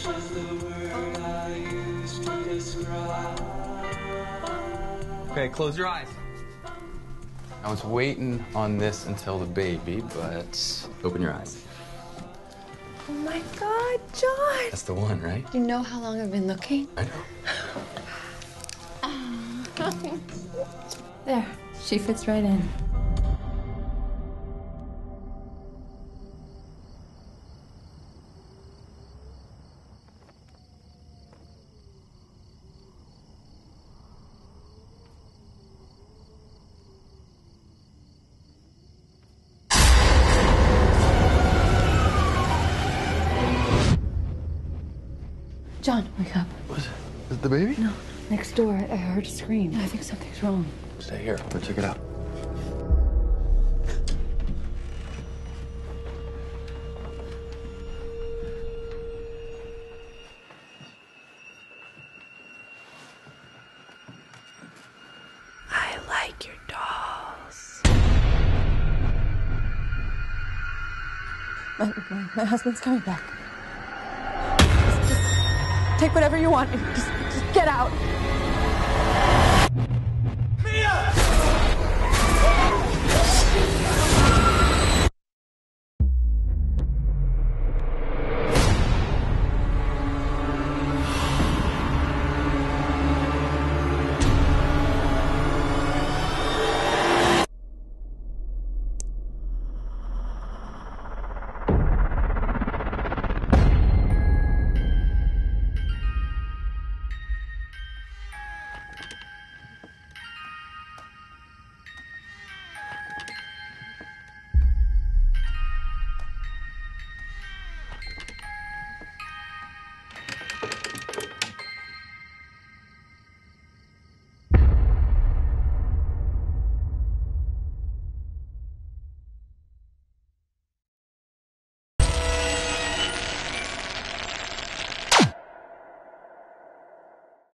Okay, close your eyes. I was waiting on this until the baby, but open your eyes. Oh my God, John! That's the one, right? You know how long I've been looking? I know. There, she fits right in. John, wake up. What is it? Is it the baby? No, next door. I heard a scream. I think something's wrong. Stay here. Let's check it out. I like your dolls. My husband's coming back. Just take whatever you want. Just get out.